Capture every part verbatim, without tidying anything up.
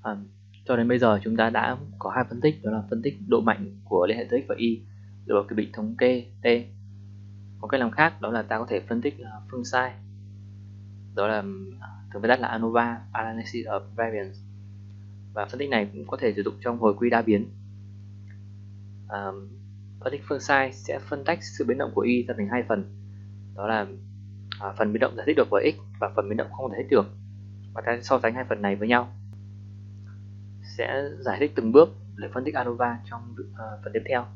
À, cho đến bây giờ chúng ta đã có hai phân tích, đó là phân tích độ mạnh của liên hệ giữa x và y dựa vào cái định thống kê t. Một cách làm khác đó là ta có thể phân tích phương sai, đó là thường viết tắt là ANOVA, Analysis of Variance, và phân tích này cũng có thể sử dụng trong hồi quy đa biến. À, phân tích phương sai sẽ phân tách sự biến động của y ra thành hai phần, đó là à, phần biến động giải thích được với x và phần biến động không giải thích được, và ta so sánh hai phần này với nhau. Sẽ giải thích từng bước để phân tích ANOVA trong uh, phần tiếp theo.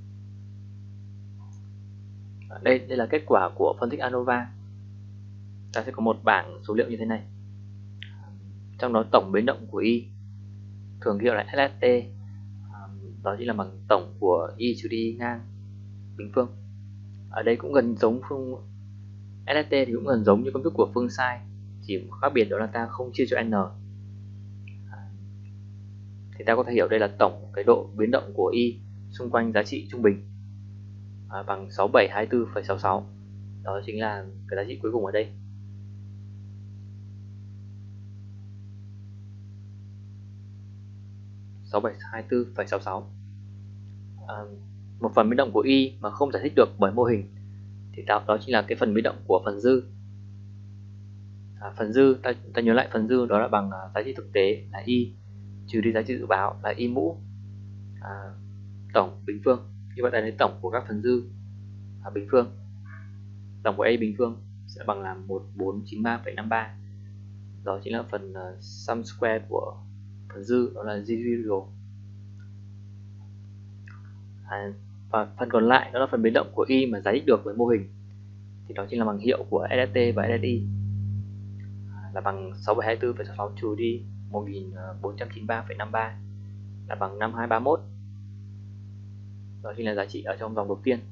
Đây đây là kết quả của phân tích ANOVA. Ta sẽ có một bảng số liệu như thế này. Trong đó tổng biến động của y thường ghi là ét ét tê, đó chính là bằng tổng của y trừ đi ngang bình phương. Ở đây cũng gần giống phương ét ét tê thì cũng gần giống như công thức của phương sai, chỉ khác biệt đó là ta không chia cho n. Thì ta có thể hiểu đây là tổng cái độ biến động của y xung quanh giá trị trung bình à, bằng sáu bảy hai tư phẩy sáu sáu. Đó chính là cái giá trị cuối cùng ở đây. sáu bảy hai tư phẩy sáu sáu. À, một phần biến động của y mà không giải thích được bởi mô hình thì đó, đó chính là cái phần biến động của phần dư. À, phần dư ta, ta nhớ lại phần dư đó là bằng uh, giá trị thực tế là y trừ đi giá trị dự báo là y mũ à, tổng bình phương. Như vậy ta lấy tổng của các phần dư à, bình phương, tổng của a bình phương sẽ bằng là một nghìn bốn trăm chín mươi ba phẩy năm ba. Đó chính là phần uh, sum square của phần dư, đó là residual. À, và phần còn lại đó là phần biến động của y mà giải thích được với mô hình, thì đó chính là bằng hiệu của ét ét tê và ét ét i à, là bằng sáu bảy hai tư phẩy sáu sáu trừ đi một nghìn bốn trăm chín mươi ba phẩy năm ba là bằng năm hai ba mốt. Đó chính là giá trị ở trong dòng đầu tiên.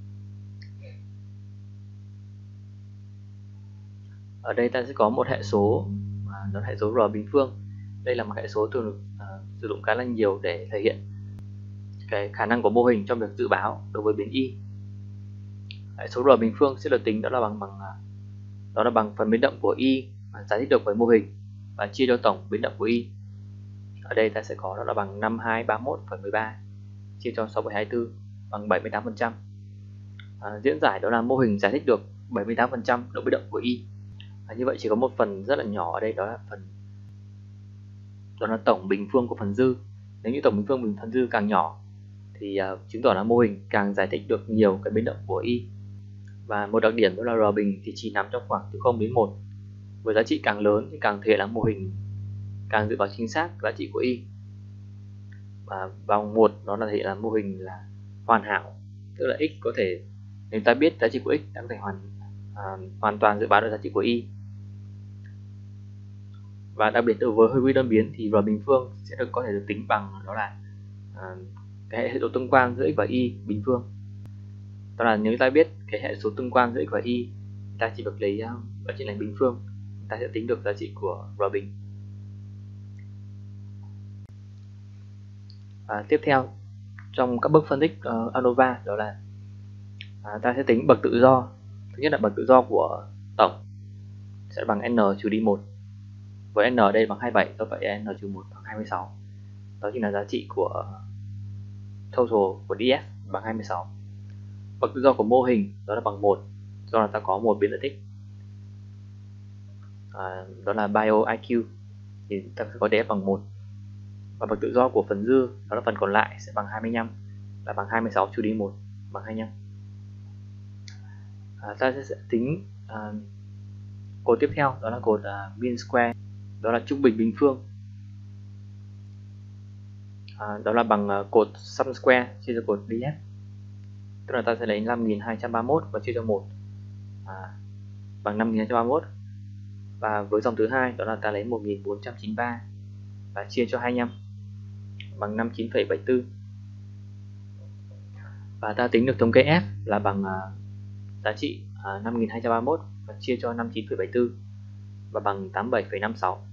Ở đây ta sẽ có một hệ số, à, đó là hệ số R bình phương. Đây là một hệ số thường được à, sử dụng khá là nhiều để thể hiện cái khả năng của mô hình trong việc dự báo đối với biến y. Hệ số R bình phương sẽ được tính đó là bằng bằng đó là bằng phần biến động của y mà giải thích được với mô hình và chia cho tổng biến động của y. Ở đây ta sẽ có đó là bằng năm hai ba mốt phẩy mười ba chia cho sáu bảy hai tư bằng bảy mươi tám phần trăm. À, diễn giải đó là mô hình giải thích được bảy mươi tám phần trăm độ biến động của y. À, như vậy chỉ có một phần rất là nhỏ ở đây, đó là phần đó là tổng bình phương của phần dư. Nếu như tổng bình phương bình phần dư càng nhỏ thì uh, chứng tỏ là mô hình càng giải thích được nhiều cái biến động của y. Và một đặc điểm đó là R bình thì chỉ nằm trong khoảng từ không đến một. Với giá trị càng lớn thì càng thể hiện là mô hình càng dự báo chính xác giá trị của y. Và vòng một đó là thể hiện là mô hình là hoàn hảo, tức là x có thể, nếu ta biết giá trị của x ta có thể hoàn à, hoàn toàn dự báo được giá trị của y. Và đặc biệt đối với hơi quy đơn biến thì R bình phương sẽ được có thể được tính bằng đó là à, cái hệ số tương quan giữa x và y bình phương. Đó là nếu ta biết cái hệ số tương quan giữa x và y, ta chỉ việc lấy giá trị này bình phương, ta sẽ tính được giá trị của R bình. À, tiếp theo trong các bước phân tích uh, ANOVA đó là à, ta sẽ tính bậc tự do. Thứ nhất là bậc tự do của tổng sẽ bằng n trừ đi một, với n đây bằng hai mươi bảy, do vậy n trừ một bằng hai mươi sáu. Đó chính là giá trị của total của đê ép bằng hai mươi sáu. Bậc tự do của mô hình đó là bằng một, do là ta có một biến lợi tích, à, đó là bio i kiu, thì ta sẽ có đê ép bằng một. Và bậc tự do của phần dư đó là phần còn lại sẽ bằng hai mươi lăm, là bằng hai mươi sáu trừ đi một bằng hai mươi lăm. À, ta sẽ tính à, cột tiếp theo đó là cột uh, mean square, đó là trung bình bình phương, à, đó là bằng uh, cột sum square chia cho cột đê ép, tức là ta sẽ lấy năm nghìn hai trăm ba mươi mốt và chia cho một à, bằng năm nghìn hai trăm ba mươi mốt. Và với dòng thứ hai đó là ta lấy một nghìn bốn trăm chín mươi ba và chia cho hai mươi lăm bằng năm mươi chín phẩy bảy mươi tư. Và ta tính được thống kê F là bằng uh, giá trị uh, năm nghìn hai trăm ba mươi mốt và chia cho năm mươi chín phẩy bảy mươi tư và bằng tám mươi bảy phẩy năm mươi sáu.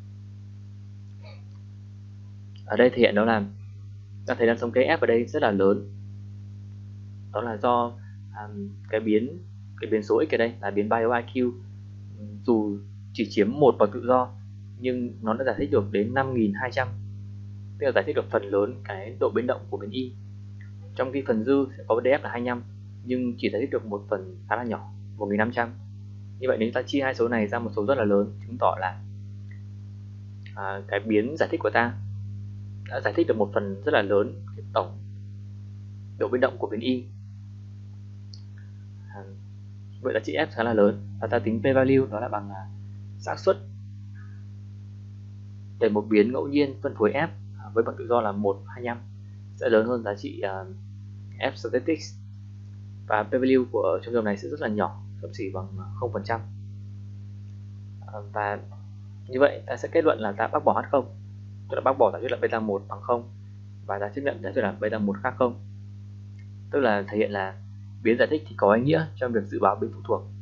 Ở đây thể hiện đó là ta thấy là thống kê F ở đây rất là lớn. Đó là do um, cái biến cái biến số x ở đây là biến bio i kiu, dù chỉ chiếm một bậc tự do nhưng nó đã giải thích được đến năm nghìn hai trăm, tức là giải thích được phần lớn cái độ biến động của biến y. Trong khi phần dư sẽ có đê ép là hai mươi lăm, nhưng chỉ giải thích được một phần khá là nhỏ, một nghìn năm trăm. Như vậy nếu ta chia hai số này ra một số rất là lớn, chứng tỏ là à, cái biến giải thích của ta đã giải thích được một phần rất là lớn cái tổng độ biến động của biến y. À, vậy giá trị f khá là lớn, và ta tính p-value đó là bằng xác suất để một biến ngẫu nhiên phân phối f với bằng tự do là một hai mươi lăm sẽ lớn hơn giá trị uh, f statistics, và p-value của trong trường này sẽ rất là nhỏ, sấp xỉ bằng không phần trăm. Uh, và như vậy ta sẽ kết luận là ta bác bỏ h không, tức là bác bỏ giả thuyết là beta một bằng không, và ta chấp nhận giả thuyết là beta một khác không, tức là thể hiện là biến giải thích thì có ý nghĩa trong việc dự báo biến phụ thuộc.